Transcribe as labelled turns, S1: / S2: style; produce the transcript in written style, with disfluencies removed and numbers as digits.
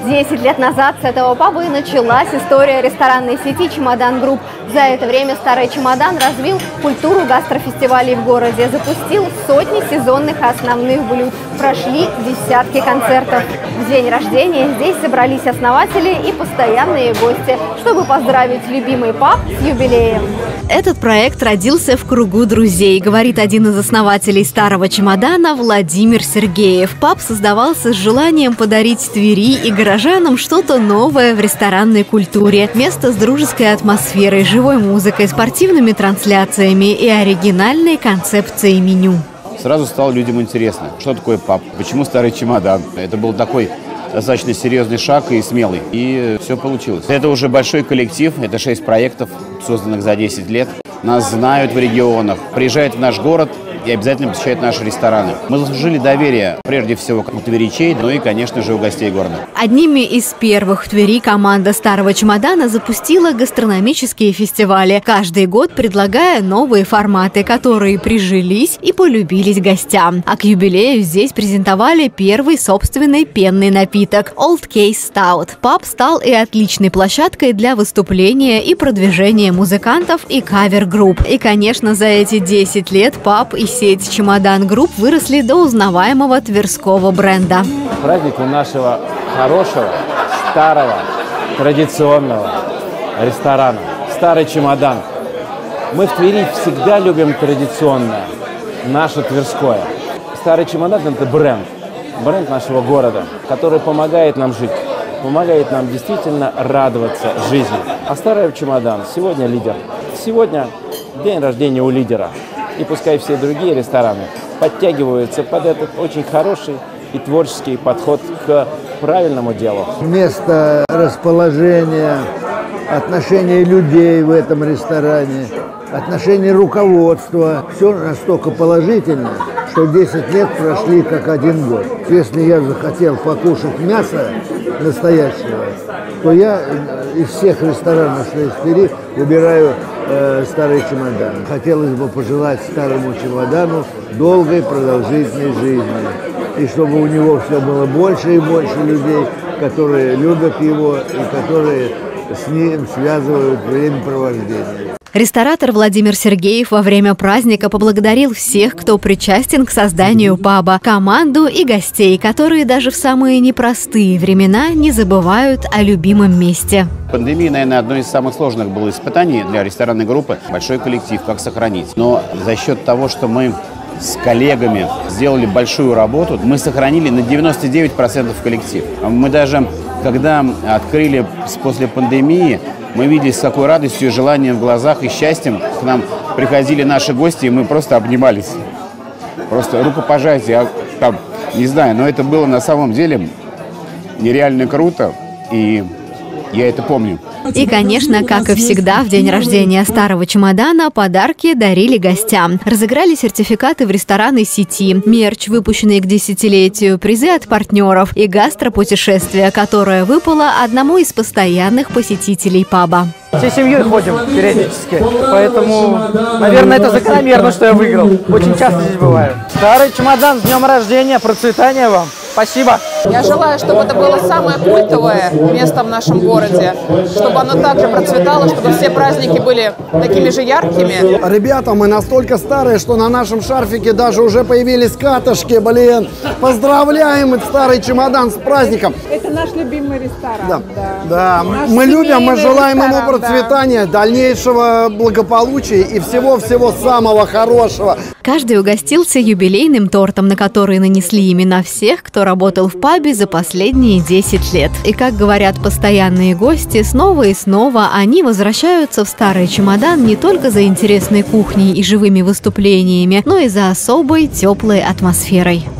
S1: 10 лет назад с этого паба и началась история ресторанной сети «Чемодан Групп». За это время «Старый чемодан» развил культуру гастрофестивалей в городе, запустил сотни сезонных основных блюд, прошли десятки концертов. В день рождения здесь собрались основатели и постоянные гости, чтобы поздравить любимый паб с юбилеем. Этот проект родился в кругу друзей, говорит один из основателей «Старого чемодана» Владимир Сергеев. Паб создавался с желанием подарить Твери и горожанам что-то новое в ресторанной культуре. Место с дружеской атмосферой, живой музыкой, спортивными трансляциями и оригинальной концепцией меню.
S2: Сразу стало людям интересно, что такое паб, почему «Старый чемодан». Это был такой достаточно серьезный шаг и смелый. И все получилось. Это уже большой коллектив, это 6 проектов, созданных за 10 лет. Нас знают в регионах, приезжают в наш город и обязательно посещают наши рестораны. Мы заслужили доверие, прежде всего, у тверичей, ну и, конечно же, у гостей города.
S1: Одними из первых в Твери команда «Старого чемодана» запустила гастрономические фестивали, каждый год предлагая новые форматы, которые прижились и полюбились гостям. А к юбилею здесь презентовали первый собственный пенный напиток – Old Case Stout. Паб стал и отличной площадкой для выступления и продвижения музыкантов и кавер-групп. И, конечно, за эти 10 лет паб и сеть «Чемодан Групп» выросли до узнаваемого тверского бренда.
S3: Праздник у нашего хорошего, старого, традиционного ресторана «Старый чемодан». Мы в Твери всегда любим традиционное, наше тверское. «Старый чемодан» – это бренд нашего города, который помогает нам жить, помогает нам действительно радоваться жизни. А «Старый чемодан» сегодня лидер. Сегодня день рождения у лидера. И пускай все другие рестораны подтягиваются под этот очень хороший и творческий подход к правильному делу.
S4: Место расположения, отношения людей в этом ресторане, отношение руководства. Все настолько положительно, что 10 лет прошли как один год. Если я захотел покушать мясо настоящего, то я из всех ресторанов, что есть в Твери, выбираю «Старый чемодан». Хотелось бы пожелать «Старому чемодану» долгой, продолжительной жизни. И чтобы у него все было больше и больше людей, которые любят его и которые с ним связывают времяпровождение.
S1: Ресторатор Владимир Сергеев во время праздника поблагодарил всех, кто причастен к созданию паба, команду и гостей, которые даже в самые непростые времена не забывают о любимом месте.
S2: Пандемия, наверное, одно из самых сложных было испытаний для ресторанной группы. Большой коллектив, как сохранить. Но за счет того, что мы с коллегами сделали большую работу, мы сохранили на 99% коллектив. Мы даже, когда открыли после пандемии, мы видели, с какой радостью, желанием в глазах и счастьем к нам приходили наши гости, и мы просто обнимались. Просто рукопожатие, не знаю, но это было на самом деле нереально круто, и я это помню.
S1: И, конечно, как и всегда, в день рождения «Старого чемодана» подарки дарили гостям. Разыграли сертификаты в ресторанной сети, мерч, выпущенный к 10-летию, призы от партнеров и гастропутешествие, которое выпало одному из постоянных посетителей паба.
S5: Всей семьей ходим периодически, поэтому, наверное, это закономерно, что я выиграл. Очень часто здесь бываю. «Старый чемодан», с днем рождения, процветания вам! Спасибо!
S6: Я желаю, чтобы это было самое культовое место в нашем городе, чтобы оно также процветало, чтобы все праздники были такими же яркими.
S7: Ребята, мы настолько старые, что на нашем шарфике даже уже появились катышки, блин. Поздравляем этот «Старый чемодан» с праздником.
S8: Это наш любимый ресторан.
S7: Да. Мы любим, мы желаем ему процветания, дальнейшего благополучия и всего-всего самого хорошего.
S1: Каждый угостился юбилейным тортом, на который нанесли имена всех, кто работал в пабе за последние 10 лет. И, как говорят постоянные гости, снова и снова они возвращаются в «Старый чемодан» не только за интересной кухней и живыми выступлениями, но и за особой теплой атмосферой.